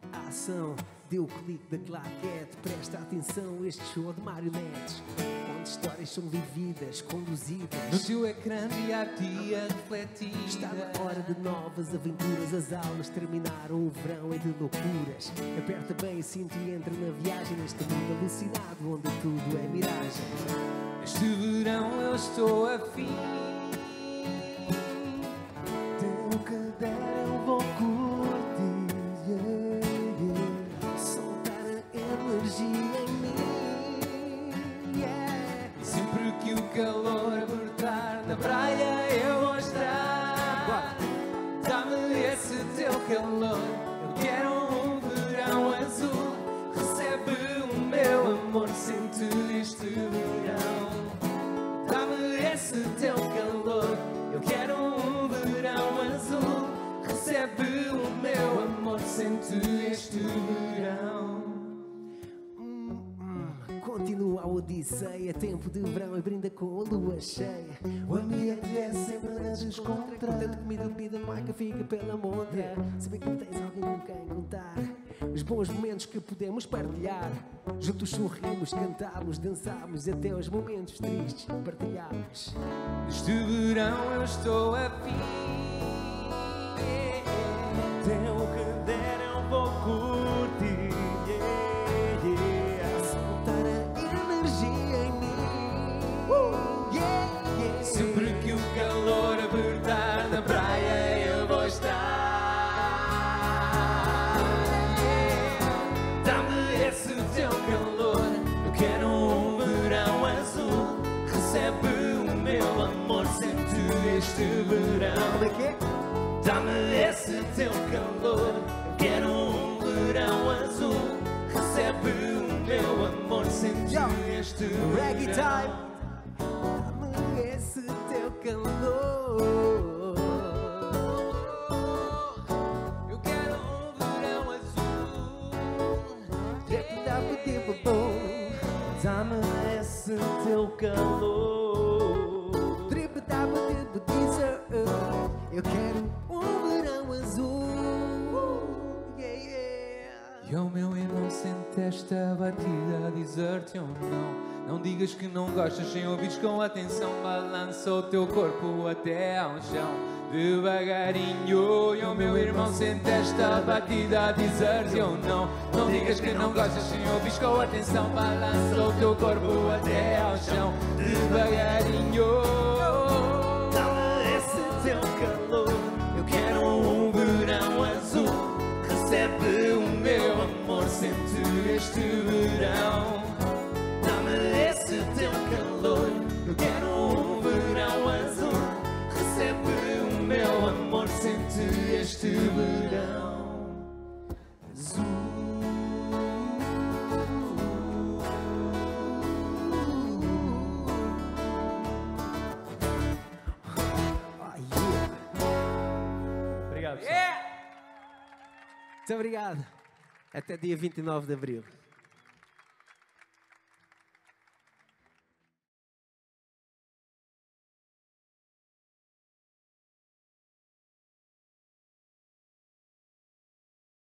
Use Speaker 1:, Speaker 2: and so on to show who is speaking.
Speaker 1: a ação, deu o clique da claquete. Presta atenção, este show de marionetes, onde histórias são vividas, conduzidas
Speaker 2: no teu ecrã dia a dia refletidas.
Speaker 1: Está na hora de novas aventuras. As aulas terminaram, o verão é de loucuras. Aperta bem o cinto e entra na viagem, neste mundo alucinado onde tudo é miragem.
Speaker 2: Este verão eu estou afim,
Speaker 1: o que der eu vou curtir, soltar a energia em mim,
Speaker 2: e sempre que o calor apertar na praia eu vou estar. Dá-me esse teu calor, eu quero um verão azul. Recebe o meu amor, sente este verão. Dá-me esse teu calor, eu quero um verão azul. Recebe o meu amor, sente este verão.
Speaker 1: Continua a odisseia, tempo de verão e brinda com a lua cheia. O ambiente é sempre na descontra, tanto comida, bebida, marca fica pela montra. Saber que tens alguém com quem contar os bons momentos que podemos partilhar. Juntos sorrimos, cantamos, dançamos, até os momentos tristes partilhamos.
Speaker 2: Este verão eu estou afim,
Speaker 1: Tem o que der eu vou curtir, soltar a energia em mim,
Speaker 2: sempre que o calor apertar na praia eu vou estar. Dá-me esse teu calor, eu quero um verão azul. Recebe o meu amor, sente este verão. Dá-me esse teu calor, eu quero um verão azul. Recebe o meu amor, sente este
Speaker 1: reggae
Speaker 2: verão.
Speaker 1: time. Dá-me esse teu calor,
Speaker 2: Eu quero um verão azul.
Speaker 1: dá-me esse teu calor, eu quero um verão azul,
Speaker 2: E ao meu irmão, sente esta batida a dizer-te ou não. Não digas que não gostas sem ouvires com atenção. Balança o teu corpo até ao chão, devagarinho. E ao meu irmão, sente esta batida a dizer-te ou não. Não digas que não gostas sem ouvires com atenção. Balança o teu corpo até ao chão, devagarinho.
Speaker 1: dá-me esse teu calor,
Speaker 2: Eu quero um verão azul. Recebe o meu amor, sente este verão. Dá-me esse teu calor, eu quero um verão azul. Recebe o meu amor, sente este verão azul.
Speaker 1: Obrigado, pessoal. Muito obrigado. Até dia 29 de abril.